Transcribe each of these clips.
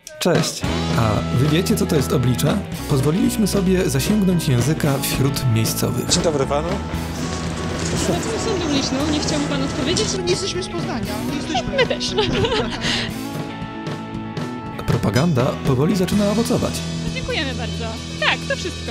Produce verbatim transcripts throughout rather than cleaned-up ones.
Cześć, a wy wiecie, co to jest oblicze? Pozwoliliśmy sobie zasięgnąć języka wśród miejscowych. Dzień dobry panu. Pracujemy w Sądu Leśną, nie chciałby pan odpowiedzieć? Nie jesteśmy z Poznania, nie jesteśmy... My też. Propaganda powoli zaczyna owocować. Dziękujemy bardzo. Tak, to wszystko.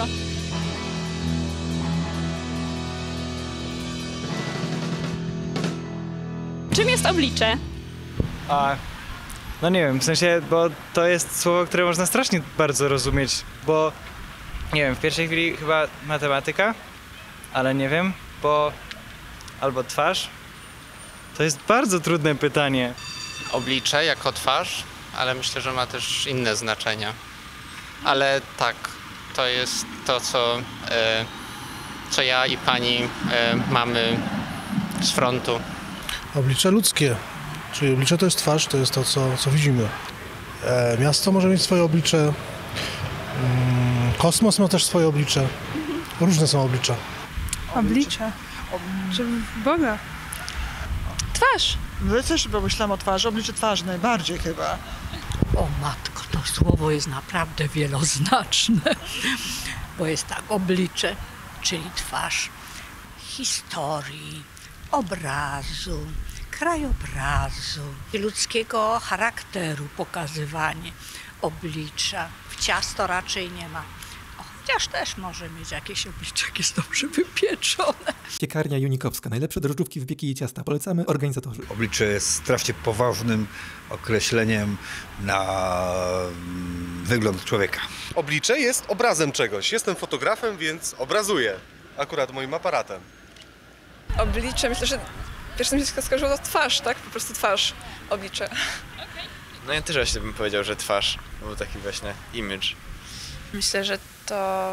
Czym jest oblicze? A, no nie wiem, w sensie, bo to jest słowo, które można strasznie bardzo rozumieć, bo nie wiem, w pierwszej chwili chyba matematyka, ale nie wiem, bo albo twarz. To jest bardzo trudne pytanie. Oblicze jako twarz, ale myślę, że ma też inne znaczenia. Ale tak, to jest to, co, e, co ja i pani e, mamy z frontu. Oblicze ludzkie, czyli oblicze to jest twarz, to jest to, co, co widzimy. E, miasto może mieć swoje oblicze, mm, kosmos ma też swoje oblicze, różne są oblicza. Oblicze? Czy Boga? Twarz. My też pomyślałam o twarzy, oblicze twarzy najbardziej chyba. O matko, to słowo jest naprawdę wieloznaczne, bo jest tak, oblicze, czyli twarz historii, obrazu, krajobrazu, ludzkiego charakteru, pokazywanie oblicza. W ciasto raczej nie ma, chociaż też może mieć jakieś oblicze, jak jest dobrze wypieczone. Piekarnia Junikowska. Najlepsze drożdżówki, wypieki i ciasta. Polecamy organizatorzy. Oblicze jest strasznie poważnym określeniem na wygląd człowieka. Oblicze jest obrazem czegoś. Jestem fotografem, więc obrazuję. Akurat moim aparatem. Oblicze, myślę, że pierwsze mi się skojarzyło to twarz, tak? Po prostu twarz, oblicze. No ja też właśnie bym powiedział, że twarz, był taki właśnie image. Myślę, że to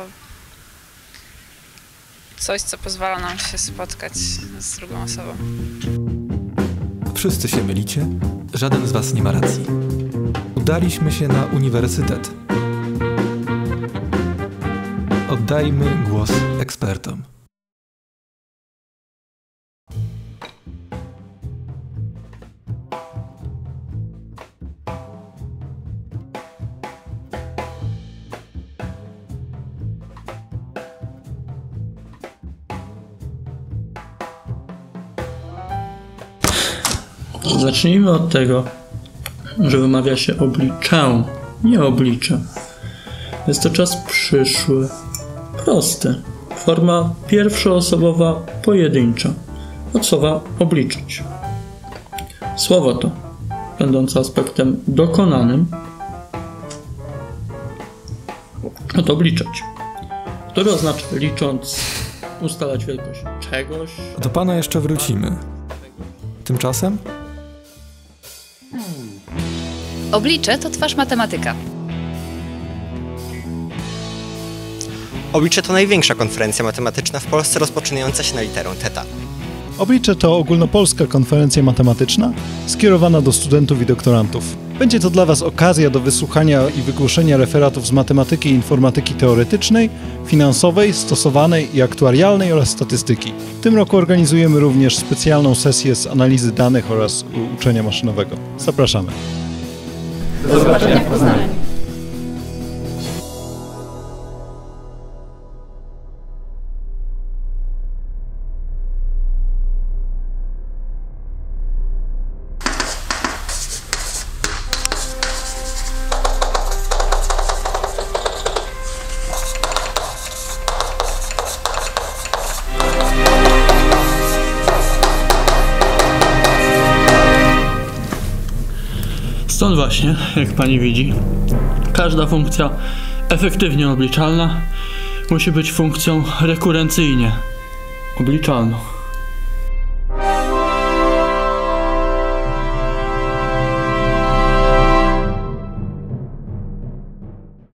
coś, co pozwala nam się spotkać z drugą osobą. Wszyscy się mylicie, żaden z was nie ma racji. Udaliśmy się na uniwersytet. Oddajmy głos ekspertom. Zacznijmy od tego, że wymawia się obliczę, nie oblicze. Jest to czas przyszły, prosty. Forma pierwszoosobowa pojedyncza, od słowa obliczyć. Słowo to, będące aspektem dokonanym, od obliczać, który oznacza licząc, ustalać wielkość czegoś. Do pana jeszcze wrócimy. Tymczasem? Oblicze to twarz matematyka. Oblicze to największa konferencja matematyczna w Polsce rozpoczynająca się na literę teta. Oblicze to ogólnopolska konferencja matematyczna skierowana do studentów i doktorantów. Będzie to dla was okazja do wysłuchania i wygłoszenia referatów z matematyki i informatyki teoretycznej, finansowej, stosowanej i aktuarialnej oraz statystyki. W tym roku organizujemy również specjalną sesję z analizy danych oraz uczenia maszynowego. Zapraszamy. Do zobaczenia w Poznaniu. Stąd właśnie, jak pani widzi, każda funkcja efektywnie obliczalna musi być funkcją rekurencyjnie obliczalną.